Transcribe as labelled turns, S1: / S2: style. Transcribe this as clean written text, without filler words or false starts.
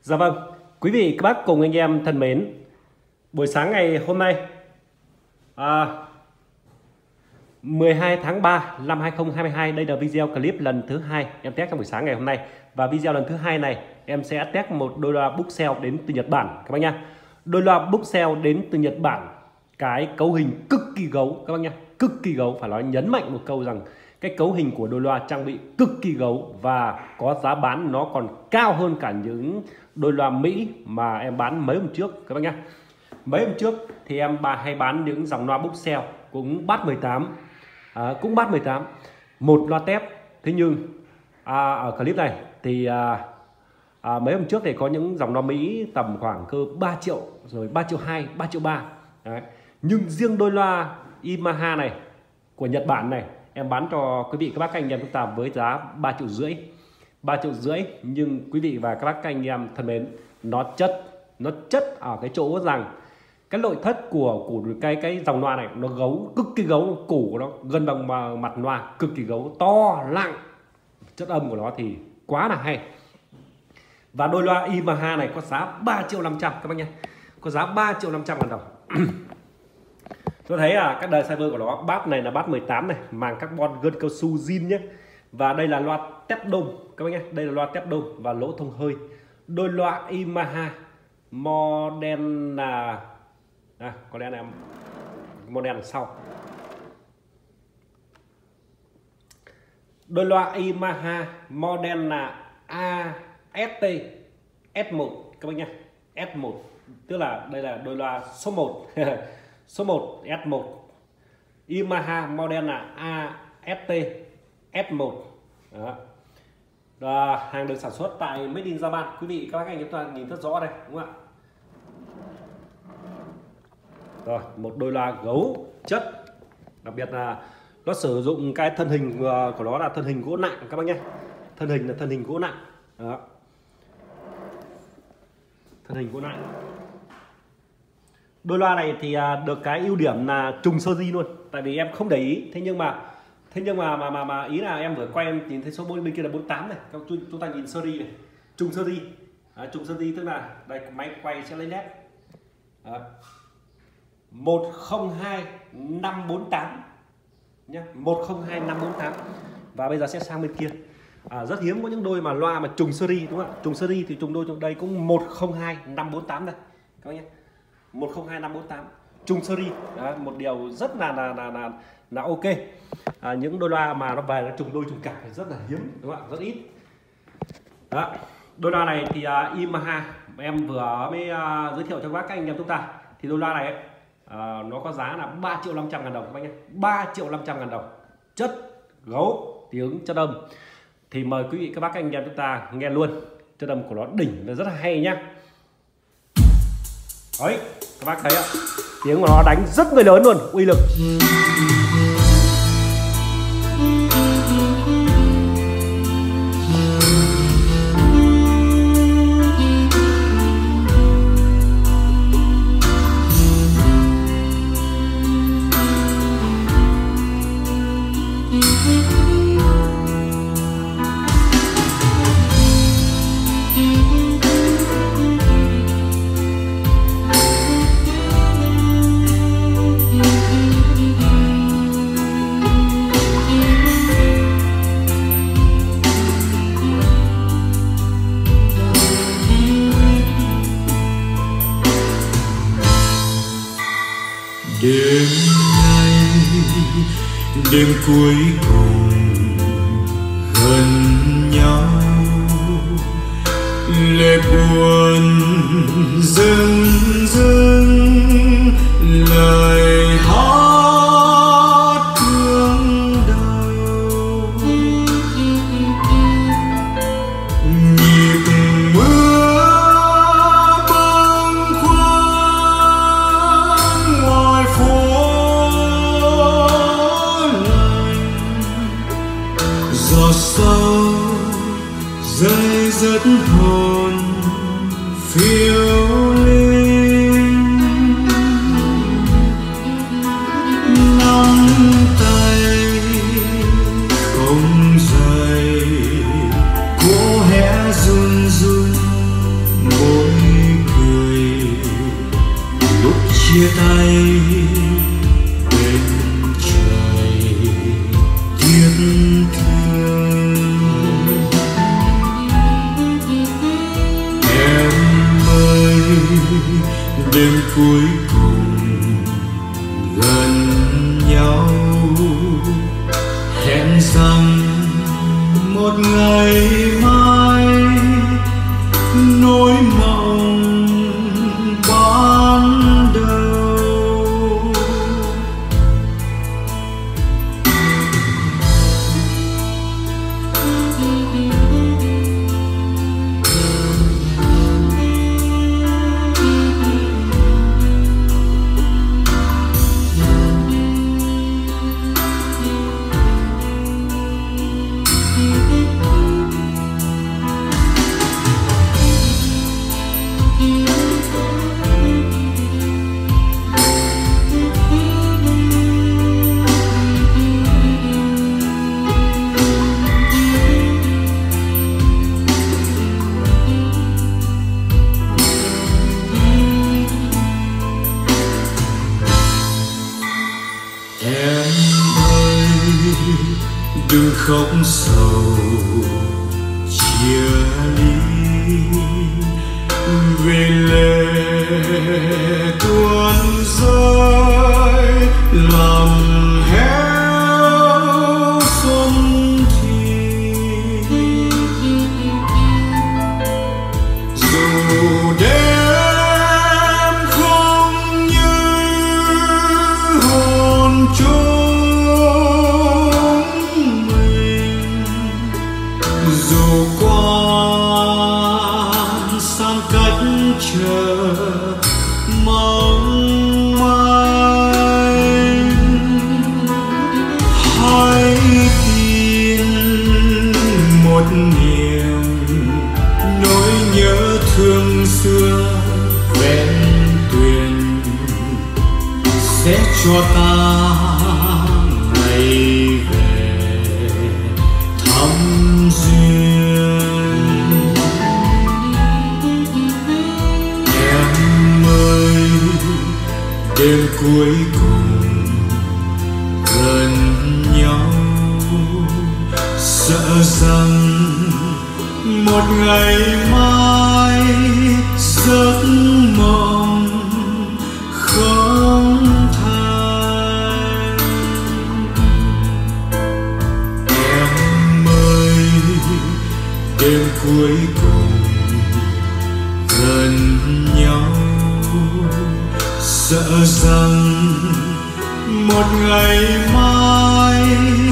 S1: Dạ vâng, quý vị các bác cùng anh em thân mến, buổi sáng ngày hôm nay 12 tháng 3 năm 2022, đây là video clip lần thứ hai em test trong buổi sáng ngày hôm nay. Và video lần thứ hai này em sẽ test một đôi loa Booksell đến từ Nhật Bản các bác nhá. Đôi loa Booksell đến từ Nhật Bản, cái cấu hình cực kỳ gấu các bác nhá, cực kỳ gấu. Phải nói nhấn mạnh một câu rằng cái cấu hình của đôi loa trang bị cực kỳ gấu và có giá bán nó còn cao hơn cả những đôi loa Mỹ mà em bán mấy hôm trước các bác nhá. Mấy hôm trước thì em hay bán những dòng loa Booksell cũng bass 18, cũng bass 18, một loa tép. Thế nhưng ở clip này thì mấy hôm trước thì có những dòng loa Mỹ tầm khoảng cơ 3 triệu, rồi 3 triệu 2, 3 triệu 3. Đấy. Nhưng riêng đôi loa Yamaha này của Nhật Bản này em bán cho quý vị các bác anh em chúng ta với giá 3 triệu rưỡi. 3 triệu rưỡi, nhưng quý vị và các bác anh em thân mến, nó chất ở cái chỗ rằng cái nội thất của cái dòng loa này nó gấu, cực kỳ gấu, củ của nó gần bằng mặt loa, cực kỳ gấu, to nặng, chất âm của nó thì quá là hay. Và đôi loa Yamaha này có giá 3 triệu 500 các bác nhé, có giá 3 triệu 500 ngàn đồng. Tôi thấy các đời cyber của nó, bass này là bass 18 này, màng carbon gân cao su zin nhé. Và đây là loa tép đông các bác nhé, đây là loa tép đông và lỗ thông hơi. Đôi loa Yamaha model là có lẽ là model sau. Đôi loa Yamaha model là AST S1 các bác nhé, S1, tức là đây là đôi loa số 1 số 1 S1. Yamaha model là AST S1. Đó. Và hàng được sản xuất tại Made in Japan, quý vị các bác anh chúng ta nhìn rất rõ đây, đúng không ạ? Rồi, một đôi loa gấu chất, đặc biệt là nó sử dụng cái thân hình của nó là thân hình gỗ nặng các bác nhé, thân hình là thân hình gỗ nặng. Đó. Thân hình gỗ nặng. Đôi loa này thì được cái ưu điểm là trùng series luôn, tại vì em không để ý, thế nhưng mà ý là em vừa quay em nhìn thấy số bên kia là 48 này, chúng ta nhìn series này, trùng series. Trùng series tức là đây, máy quay sẽ lấy nét 102548 nhé, 102548. Và bây giờ sẽ sang bên kia. Rất hiếm có những đôi mà loa mà trùng series, đúng không ạ? Trùng series thì trùng đôi trong đây cũng 102548 đây các bác nhé, 102548 trùng series. Đó, một điều rất là ok. Những đôi loa mà nó về nó trùng đôi trùng cặp thì rất là hiếm, đúng không ạ? Rất ít. Đó. Đôi loa này thì Yamaha em vừa mới giới thiệu cho các anh em chúng ta, thì đôi loa này nó có giá là 3 triệu 500 ngàn đồng các bác nhé, 3 triệu 500 ngàn đồng, chất gấu, tiếng chất âm. Thì mời quý vị các bác anh em chúng ta nghe luôn, chất âm của nó đỉnh, là rất là hay nhá. Đấy, các bác thấy ạ, tiếng của nó đánh rất người lớn luôn, uy lực.
S2: Đêm nay, đêm cuối cùng gần nhau, lệ buồn dâng dâng lời hát thương đau, nhịp mưa bâng khuâng ngoài phố lạnh, giọt sâu rơi rất hồn phiêu linh, nắm tay không dày, cố hé run run môi cười lúc chia tay bên trời tiếc thương. Em ơi, đêm cuối cùng gần nhau, hẹn rằng một ngày mai nỗi mộng ban đầu. Em ơi, đừng khóc sầu chia ly, về lệ tuôn rơi lòng héo xuân thì. Dù đêm không như hồn chúng mình, dù quan sang cách chờ mong manh, hãy tin một niềm nỗi nhớ thương xưa ven tuyền sẽ cho ta ngày về thăm duyên. Em ơi, đêm cuối cùng gần nhau, sợ rằng một ngày mai giấc mộng không thành. Em ơi, đêm cuối cùng gần nhau, sợ rằng một ngày mai